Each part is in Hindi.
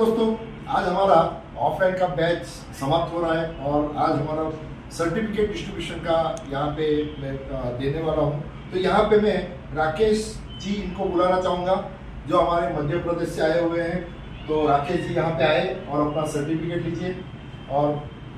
दोस्तों, आज हमारा ऑफलाइन का बैच समाप्त हो रहा है और आज हमारा सर्टिफिकेट डिस्ट्रीब्यूशन का यहाँ पे मैं देने वाला हूँ। तो यहाँ पे मैं राकेश जी इनको बुलाना चाहूँगा जो हमारे मध्य प्रदेश से आए हुए हैं। तो राकेश जी यहाँ पे आए और अपना सर्टिफिकेट लीजिए। और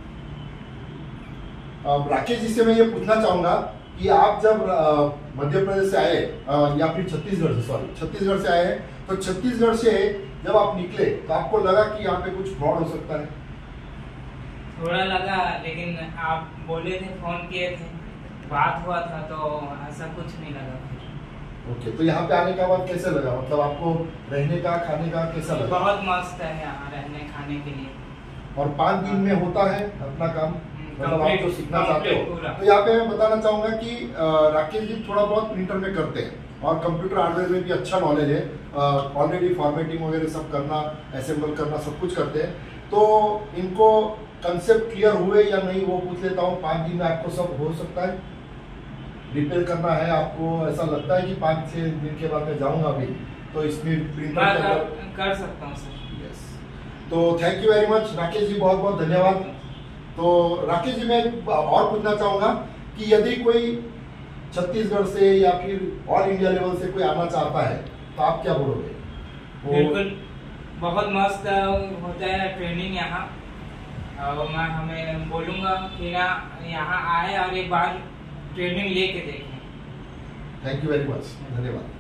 राकेश जी से मैं ये पूछना चाहूँगा कि आप जब मध्य प्रदेश से आए या फिर छत्तीसगढ़ से आए, तो छत्तीसगढ़ से जब आप निकले तो आपको लगा कि यहाँ पे कुछ फ्रॉड हो सकता है? थोड़ा लगा, लेकिन आप बोले थे, फोन किए थे, बात हुआ था, तो ऐसा कुछ नहीं लगा। ओके, तो यहाँ पे आने के बाद कैसे लगा? मतलब आपको रहने का, खाने का कैसा लगा? बहुत मस्त है यहाँ रहने खाने के लिए। और 5 दिन में होता है अपना काम, मतलब आप जो सीखना चाहते हो। पूरा। तो यहाँ पे मैं बताना चाहूंगा कि राकेश जी थोड़ा बहुत प्रिंटर में करते हैं और कंप्यूटर हार्डवेयर में भी अच्छा नॉलेज है। ऑलरेडी फॉर्मेटिंग वगैरह सब करना, असेंबल करना, सब कुछ करते हैं। तो इनको कंसेप्ट क्लियर हुए या नहीं वो पूछ लेता हूँ। 5 दिन में आपको सब हो सकता है? रिपेयर करना है आपको, ऐसा लगता है कि 5-6 दिन के बाद मैं जाऊँगा अभी तो इसमें प्रिंटर कर सकता हूँ सर। यस, तो thank you very much Rakesh ji, बहुत बहुत धन्यवाद। तो राकेश जी, मैं और पूछना चाहूंगा कि यदि कोई छत्तीसगढ़ से या फिर ऑल इंडिया लेवल से कोई आना चाहता है तो आप क्या बोलोगे? बिल्कुल, बहुत मस्त होता है ट्रेनिंग यहाँ। और मैं हमें बोलूँगा कि यहाँ आए और एक बार ट्रेनिंग लेके देखें। थैंक यू वेरी मच, धन्यवाद।